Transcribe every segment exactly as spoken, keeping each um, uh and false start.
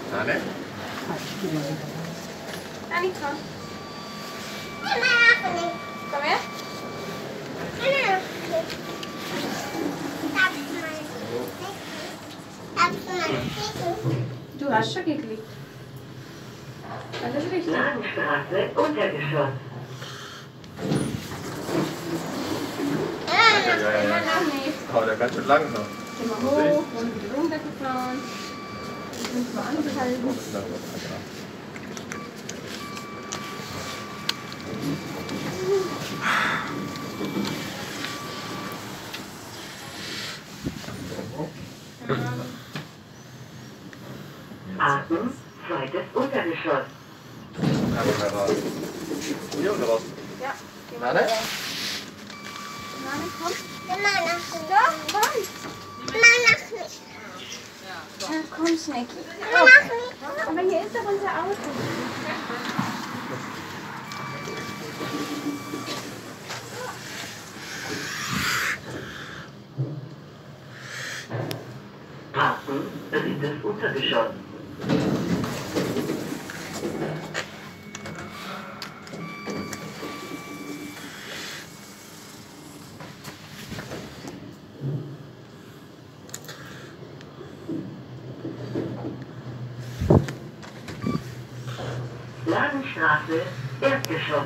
Anne? Anni, komm. Komm her. Du hast schon geklickt. Alles richtig. Ladenstraße, Untergeschoss. Ja, ja, ja. Immer noch nicht. Aber der ganz schön lang noch. Geh mal hoch und wieder runtergefahren. Jetzt müssen wir angehalten. Aachen, zweites Untergeschoss. Einfach mal raus. Hier oder was? Ja, geh mal Anne? rüber. Anne, komm. Doch, komm. Ja, komm, Snacki. Aber hier ist doch unser Auto. Aachen, drittes Untergeschoss. Ladenstraße, Erdgeschoss.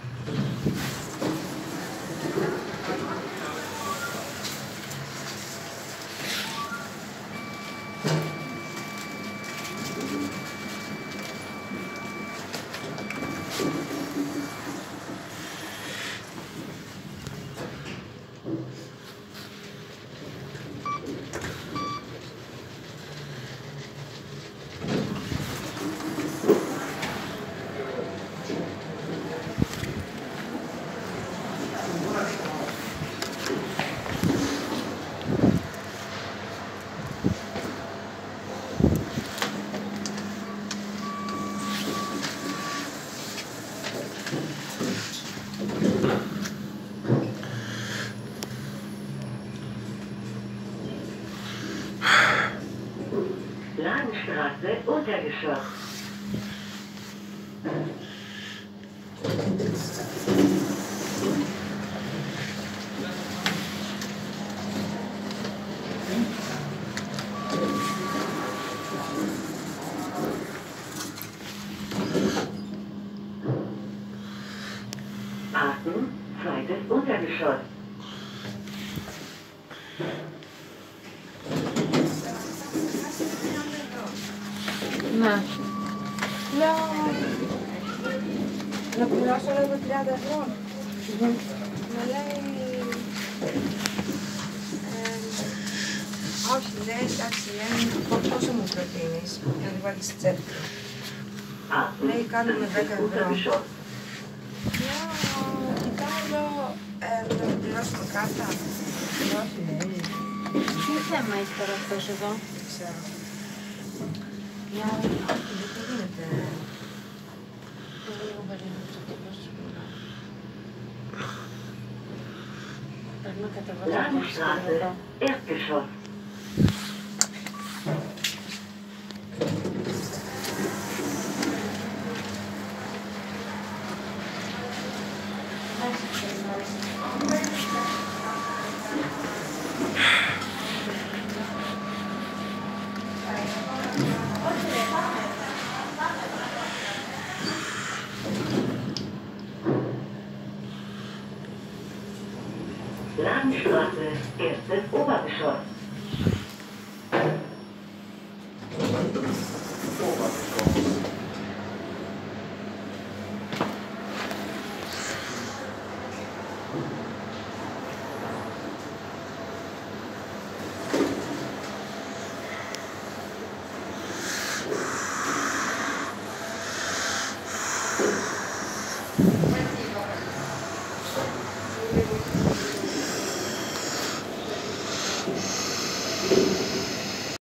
Ladenstraße, Untergeschoss. Aachen, zweites Untergeschoss. Να. No. Να πληρώσω λίγο τριάντα ευρώ. Με λέει... Όχι, λέει, εντάξει, λέει, πόσο μου προτείνεις, να τη βάλεις στη τσέπη. Λέει, κάνουμε δέκα ευρώ. Κοιτάω, να πληρώσουμε κάρτα. Όχι, λέει. Τι θέμα έχει τώρα αυτός εδώ? Δεν ξέρω. Για όχι, δεν γίνεται. Λίγο περίπου το πρόσωπο. Πρέπει να κατεβάσω Ladenstraße, Erdgeschoss. Ladenstraße, erstes Obergeschoss.